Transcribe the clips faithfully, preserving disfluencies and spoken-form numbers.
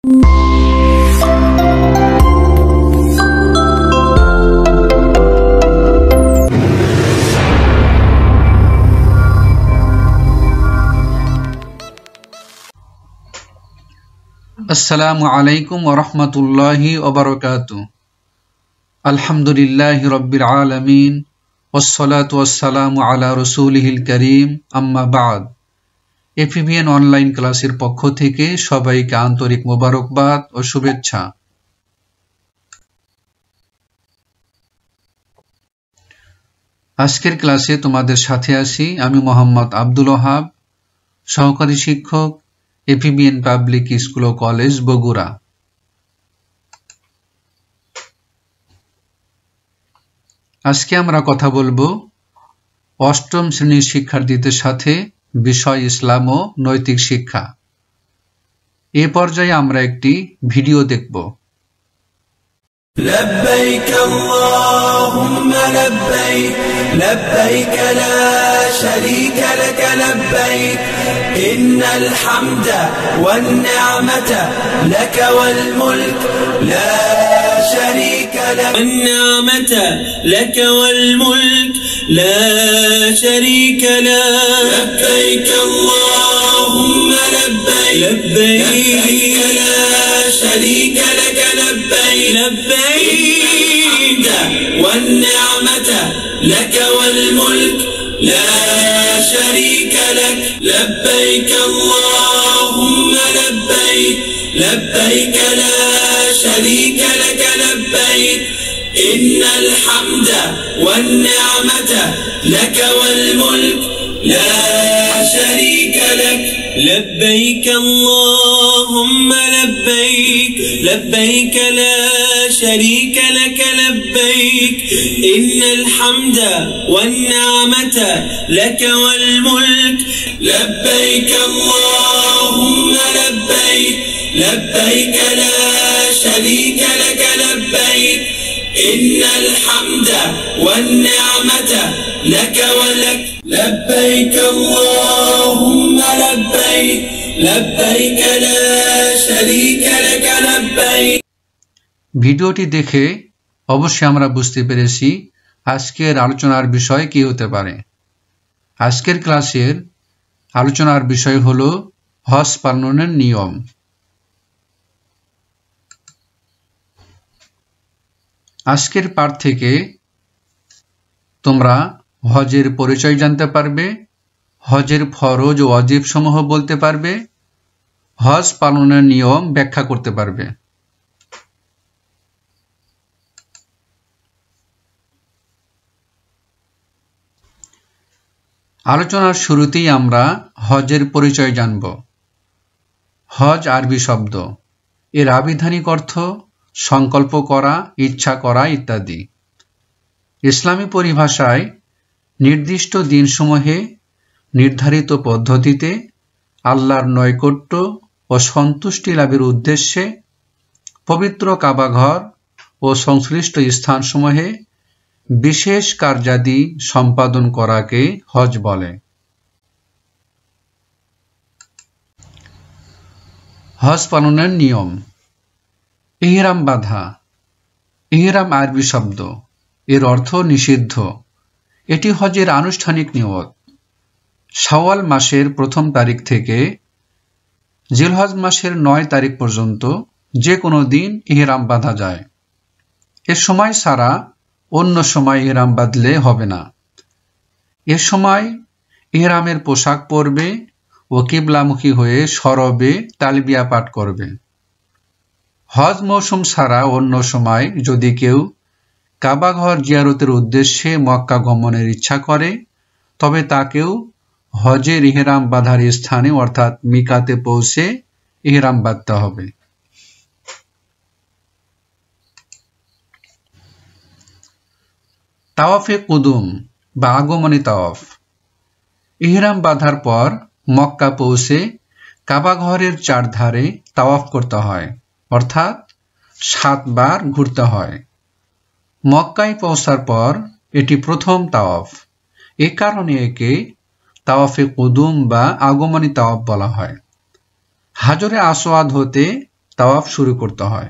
আসসালামু আলাইকুম ওয়া রাহমাতুল্লাহি ওয়া বারাকাতুহু। আলহামদুলিল্লাহি রাব্বিল আলামিন ওয়াসসালাতু ওয়াসসালামু আলা রাসূলিহিল কারীম, আম্মা বা'দ। এফিবিএন অনলাইন ক্লাসের পক্ষ থেকে সবাইকে আন্তরিক মোবারকবাদ ও শুভেচ্ছা। আজকের ক্লাসে তোমাদের সাথে আছি আমি মোহাম্মদ আব্দুল ওহাব, সহকারী শিক্ষক, এফিবিএন পাবলিক স্কুল ও কলেজ, বগুড়া। আজকে আমরা কথা বলবো অষ্টম শ্রেণীর শিক্ষার্থীদের সাথে বিষয় ইসলাম ও নৈতিক শিক্ষা। এ পর্যায়ে আমরা একটি ভিডিও দেখব। لبيك اللهم لبيك لبيك لا شريك لك لبيك إن الحمد والنعمة لك والملك لا شريك لك والنعمة لك والملك لا شريك لك لبيك اللهم لبيك لبيك لا شريك لك لبيك لبيك والنعمة لك والملك لا شريك لك لبيك اللهم لبيك لبيك لا شريك لك لبيك إن الحمد والنعمة لك والملك لا شريك لك لبيك اللهم لبيك لبيك لا شريك لك لبيك إن الحمد والنعمة لك والملك لبيك اللهم لبيك لبيك لا شريك لك لبيك إن الحمد والنعمة لك ولك لبيك اللهم لبيك لبيك لا شريك لك لبيك। ভিডিওটি দেখে অবশ্যই আমরা বুঝতে পেরেছি আজকের আলোচনার বিষয় কি হতে পারে। আজকের ক্লাসের আলোচনার বিষয় হলো হজ পালনের নিয়ম। আজকের পাঠ থেকে তোমরা হজের পরিচয় জানতে পারবে, হজের ফরজ ও ওয়াজিব সমূহ বলতে পারবে, হজ পালনের নিয়ম ব্যাখ্যা করতে পারবে। আলোচনার শুরুতেই আমরা হজের পরিচয় জানব। হজ আরবি শব্দ, এর আবিধানিক অর্থ সংকল্প করা, ইচ্ছা করা ইত্যাদি। ইসলামী পরিভাষায় নির্দিষ্ট দিনসমূহে নির্ধারিত পদ্ধতিতে আল্লাহর নৈকট্য ও সন্তুষ্টি লাভের উদ্দেশ্যে পবিত্র কাবাঘর ও সংশ্লিষ্ট স্থানসমূহে বিশেষ কার্যাদি সম্পাদন করাকে হজ বলে। হজ পালনের নিয়ম। ইহরাম বাঁধা। ইহরাম আরবি শব্দ, এর অর্থ নিষিদ্ধ। এটি হজের আনুষ্ঠানিক নিয়ত। শাওয়াল মাসের প্রথম তারিখ থেকে জিলহজ মাসের নয় তারিখ পর্যন্ত যে কোনো দিন ইহরাম বাঁধা যায়। এ সময় ছাড়া অন্য সময় ইহরাম বাঁধলে হবে না। এ সময় ইহরামের পোশাক পরবে ও কিবলামুখী হয়ে সরবে তালবিয়া পাঠ করবে। হজ মৌসুম ছাড়া অন্য সময় যদি কেউ কাবাঘর জিয়ারতের উদ্দেশ্যে মক্কা গমনের ইচ্ছা করে তবে তাকেও হজের ইহরাম বাঁধার স্থানে অর্থাৎ মিকাতে পৌঁছে ইহরাম বাঁধতে হবে। তাওয়াফে কুদুম বা আগমনী তাওয়াফ। ইহরাম বাঁধার পর মক্কা পৌঁছে কাবাঘরের চারধারে তাওয়াফ করতে হয়, অর্থাৎ সাতবার ঘুরতে হয়। মক্কায় পৌঁছার পর এটি প্রথম তাওয়াফ। এ কারণে একে তাওয়াফে কুদুম বা আগমনী তাওয়াফ বলা হয়। হাজরে আসওয়াদ হতে তাওয়াফ শুরু করতে হয়।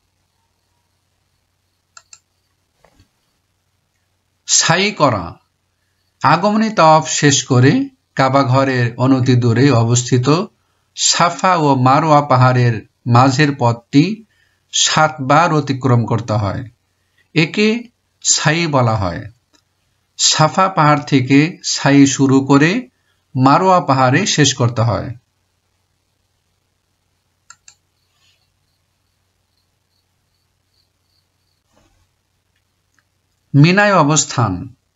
সাই করা, আগমনী তাওয়াফ শেষ করে কাবা ঘরের অনতি দূরে অবস্থিত সাফা ও মারওয়া পাহাড়ের মাঝের পথটি সাতবার অতিক্রম করতে হয়। একে সাই বলা হয়। সাফা পাহাড় থেকে সাই শুরু করে মারওয়া পাহাড়ে শেষ করতে হয়। মিনায় অবস্থান।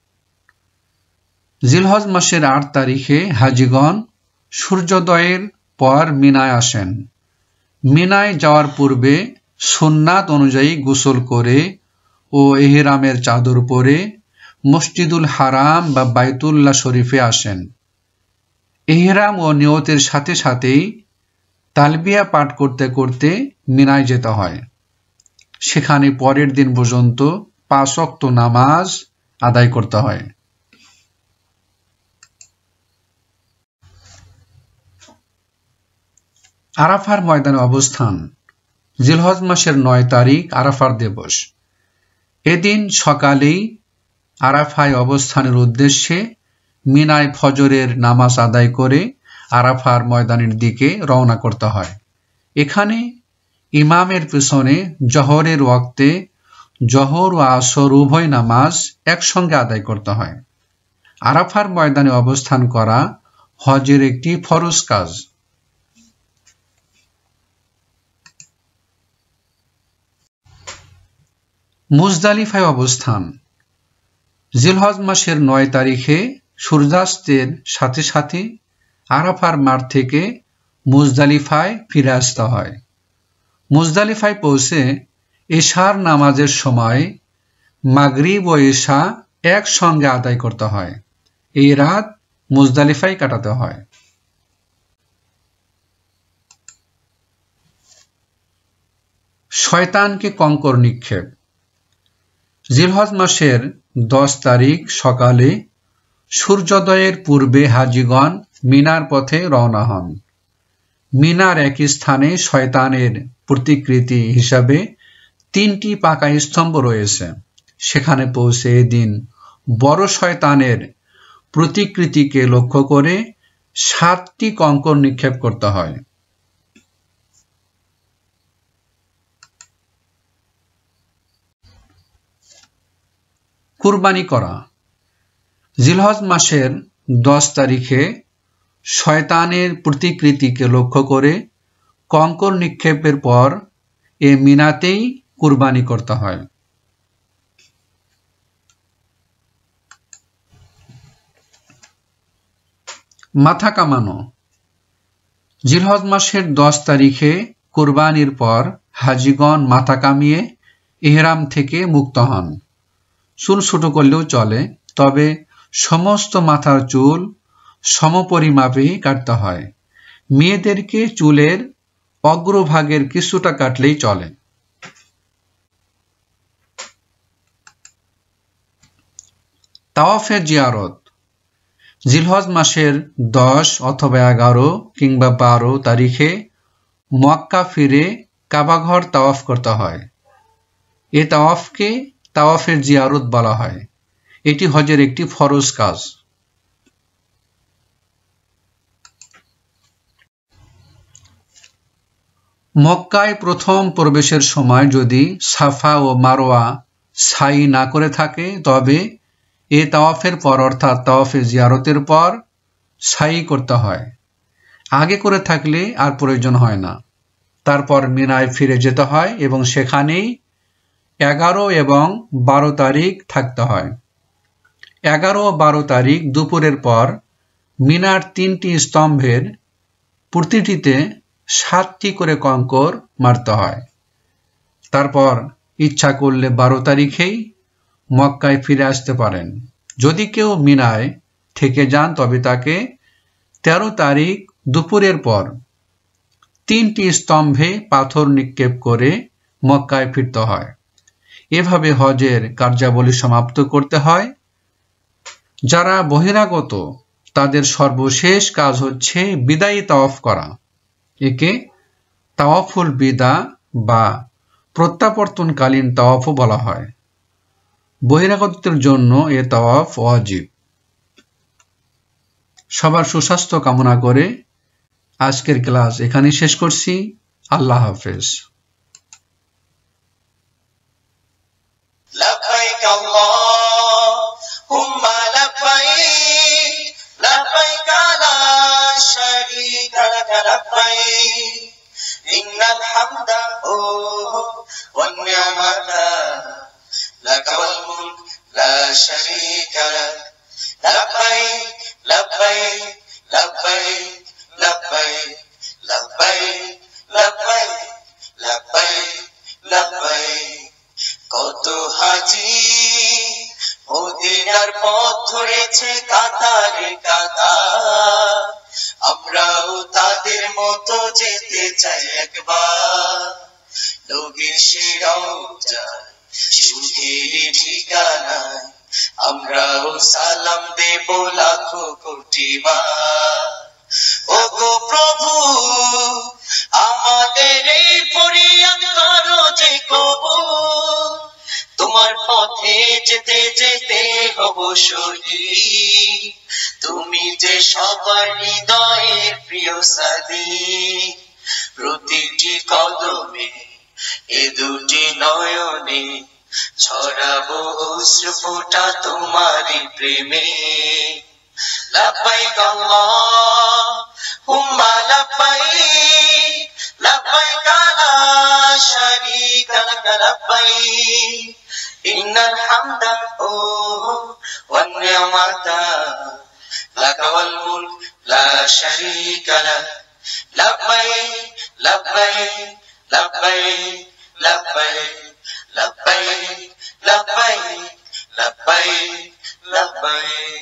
জিলহজ মাসের আট তারিখে হাজিগণ সূর্যোদয়ের পর মিনায় আসেন। মিনায় যাওয়ার পূর্বে সুন্নাত অনুযায়ী গোসল করে ও ইহরামের চাদর পরে মসজিদুল হারাম বা বাইতুল্লাহ শরীফে আসেন। ইহরাম ও নিয়তের সাথে সাথেই তালবিয়া পাঠ করতে করতে মিনায় যেতে হয়। সেখানে পরের দিন পর্যন্ত পাঁচ ওয়াক্ত নামাজ আদায় করতে হয়। আরাফার ময়দানে অবস্থান। জিলহজ মাসের নয় তারিখ আরাফার দিবস। এদিন সকালেই আরাফায় অবস্থানের উদ্দেশ্যে মিনায় ফজরের নামাজ আদায় করে আরাফার ময়দানের দিকে রওনা করতে হয়। এখানে ইমামের পিছনে জহরের ওয়াক্তে জহর ও আসর উভয় নামাজ একসঙ্গে আদায় করতে হয়। আরাফার ময়দানে অবস্থান করা হজের একটি ফরজ কাজ। মুজদালিফায় অবস্থান। জিলহজ মাসের নয় তারিখে সূর্যাস্তের সাথে সাথে আরাফার মাঠ থেকে মুজদালিফায় ফিরে আসতে হয়। মুজদালিফায় পৌঁছে এশার নামাজের সময় মাগরিব ও এশা একসঙ্গে আদায় করতে হয়। এই রাত মুজদালিফায় কাটাতে হয়। শয়তানকে কঙ্কর নিক্ষেপ। জিলহজ মাসের দশ তারিখ সকালে সূর্যোদয়ের পূর্বে হাজিগণ মিনার পথে রওনা হন। মিনার এক স্থানে শয়তানের প্রতিকৃতি হিসাবে তিনটি পাকা স্তম্ভ রয়েছে। সেখানে পৌঁছে এদিন বড় শয়তানের প্রতিকৃতিকে লক্ষ্য করে সাতটি কঙ্কর নিক্ষেপ করতে হয়। কুরবানি করা। জিলহজ মাসের দশ তারিখে শয়তানের প্রতিকৃতিকে লক্ষ্য করে কঙ্কর নিক্ষেপের পর এ মিনাতেই কুরবানি করতে হয়। মাথা কামানো। জিলহজ মাসের দশ তারিখে কুরবানির পর হাজিগণ মাথা কামিয়ে ইহরাম থেকে মুক্ত হন। চুল ছোট করলেও চলে, তবে সমস্ত মাথার চুল সমপরিমাপে কাটতে হয়। মেয়েদেরকে চুলের অগ্রভাগের কিছুটা কাটলেই চলে। তাওয়াফের জিয়ারত। জিলহজ মাসের দশ অথবা এগারো কিংবা বারো তারিখে মক্কা ফিরে কাবাঘর তাওয়াফ করতে হয়। এ তাওয়াফকে তাওয়াফের জিয়ারত বলা হয়। এটি হজের একটি ফরজ কাজ। মক্কায় প্রথম প্রবেশের সময় যদি সাফা ও মারওয়া সাই না করে থাকে, তবে এ তাওয়াফের পর অর্থাৎ তাওয়াফে জিয়ারতের পর সাই করতে হয়। আগে করে থাকলে আর প্রয়োজন হয় না। তারপর মিনায় ফিরে যেতে হয় এবং সেখানেই এগারো এবং বারো তারিখ থাকতে হয়। এগারো ও বারো তারিখ দুপুরের পর মিনার তিনটি স্তম্ভের প্রতিটিতে সাতটি করে কঙ্কর মারতে হয়। তারপর ইচ্ছা করলে বারো তারিখেই মক্কায় ফিরে আসতে পারেন। যদি কেউ মিনায় থেকে যান তবে তাকে তেরো তারিখ দুপুরের পর তিনটি স্তম্ভে পাথর নিক্ষেপ করে মক্কায় ফিরতে হয়। এভাবে হজের কার্যাবলী সমাপ্ত করতে হয়। যারা বহিরাগত তাদের সর্বশেষ কাজ হচ্ছে বিদায়ী তাওয়াফ করা। একে তাওয়াফুল বিদা বা প্রত্যাবর্তনকালীন তাওয়াফও বলা হয়। বহিরাগতদের জন্য এ তাওয়াফ ওয়াজিব। সবার সুস্বাস্থ্য কামনা করে আজকের ক্লাস এখানেই শেষ করছি। আল্লাহ হাফেজ। لبيك اللهم لبيك لبيك لا شريك لك لبيك إن الحمد والنعمة لك والملك لا شريك لك لبيك لبيك لبيك لبيك لبيك لبيك لبيك لبيك কত হাজি মদিনার পথ ধরেছে কাতারে কাতার, আমরাও তাদের মতো যেতে চাই একবার। নবীর সে রওজায় সুখের ঠিকানায় আমরাও সালাম দেব লাখো কোটি বার। ওগো প্রভু আমাদের এই ফরিয়াদ করো যে কবুল, তোমার পথে যেতে যেতে হব শহীদ। তুমি যে সবার হৃদয়ের প্রিয় সাদিক, প্রতিটি কদমে এ দুটি নয়নে ছড়াবো অশ্রু ফোঁটা তোমারই প্রেমে। لبيك اللهم لبيك لبيك لا شريك لك لبيك إن الحمد والنعمة لك والملك لا شريك لك لبيك لبيك لبيك لبيك لبيك لبيك لبيك لبيك